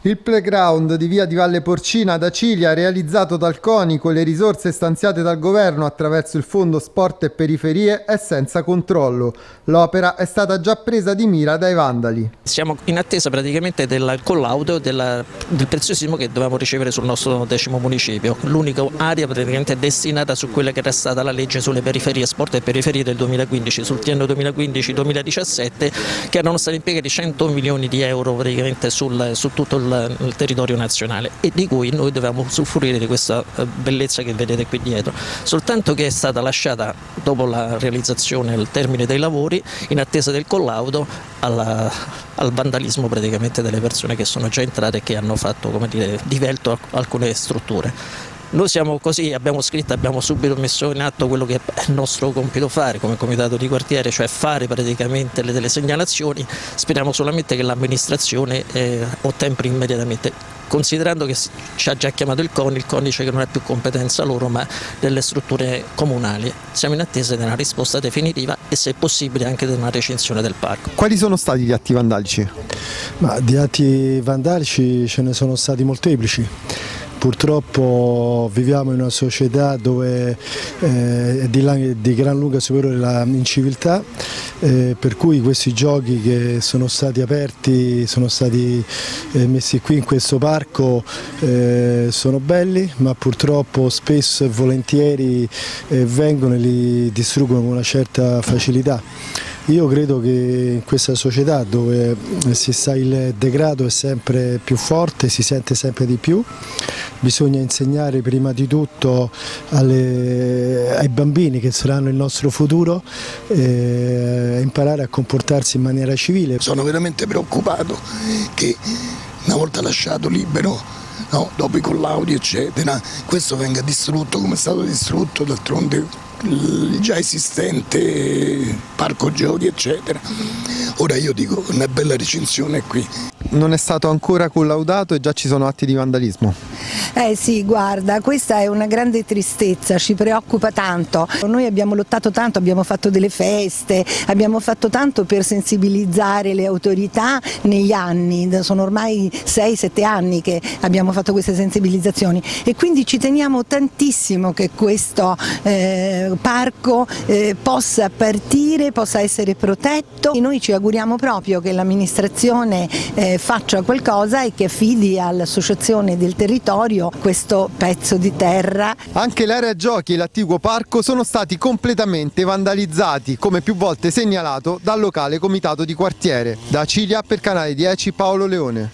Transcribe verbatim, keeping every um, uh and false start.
Il playground di via di Valle Porcina ad Acilia, realizzato dal CONI con le risorse stanziate dal governo attraverso il Fondo Sport e Periferie, è senza controllo. L'opera è stata già presa di mira dai vandali. Siamo in attesa praticamente del collaudo della, del preziosismo che dovevamo ricevere sul nostro decimo municipio. L'unica area praticamente destinata su quella che era stata la legge sulle periferie, sport e periferie del duemilaquindici, sul triennio duemilaquindici duemiladiciassette, che erano stati impiegati cento milioni di euro praticamente sul, su tutto il nel territorio nazionale e di cui noi dovevamo usufruire di questa bellezza che vedete qui dietro, soltanto che è stata lasciata dopo la realizzazione al termine dei lavori in attesa del collaudo alla, al vandalismo praticamente delle persone che sono già entrate e che hanno fatto, come dire, divelto alcune strutture. Noi siamo così, abbiamo scritto, abbiamo subito messo in atto quello che è il nostro compito fare come comitato di quartiere, cioè fare praticamente le, delle segnalazioni. Speriamo solamente che l'amministrazione eh, ottemperi immediatamente, considerando che ci ha già chiamato il CONI, il CONI dice che non è più competenza loro ma delle strutture comunali. Siamo in attesa di una risposta definitiva e se possibile anche di una recinzione del parco. Quali sono stati gli atti vandalici? Ma di atti vandalici ce ne sono stati molteplici. Purtroppo viviamo in una società dove eh, è di, di gran lunga superiore l'inciviltà, eh, per cui questi giochi che sono stati aperti, sono stati eh, messi qui in questo parco, eh, sono belli, ma purtroppo spesso e volentieri eh, vengono e li distruggono con una certa facilità. Io credo che in questa società dove si sta il degrado è sempre più forte, si sente sempre di più, bisogna insegnare prima di tutto alle, ai bambini che saranno il nostro futuro, eh, imparare a comportarsi in maniera civile. Sono veramente preoccupato che una volta lasciato libero, no, dopo i collaudi eccetera, questo venga distrutto come è stato distrutto d'altronde il già esistente parco giochi eccetera. Ora io dico una bella recinzione qui. Non è stato ancora collaudato e già ci sono atti di vandalismo. Eh sì, guarda, questa è una grande tristezza, ci preoccupa tanto. Noi abbiamo lottato tanto, abbiamo fatto delle feste, abbiamo fatto tanto per sensibilizzare le autorità negli anni, sono ormai sei sette anni che abbiamo fatto queste sensibilizzazioni e quindi ci teniamo tantissimo che questo eh, parco eh, possa partire, possa essere protetto e noi ci auguriamo proprio che l'amministrazione eh, faccia qualcosa e che affidi all'associazione del territorio questo pezzo di terra. Anche l'area giochi e l'attivo parco sono stati completamente vandalizzati, come più volte segnalato dal locale comitato di quartiere. Da Acilia per Canale dieci Paolo Leone.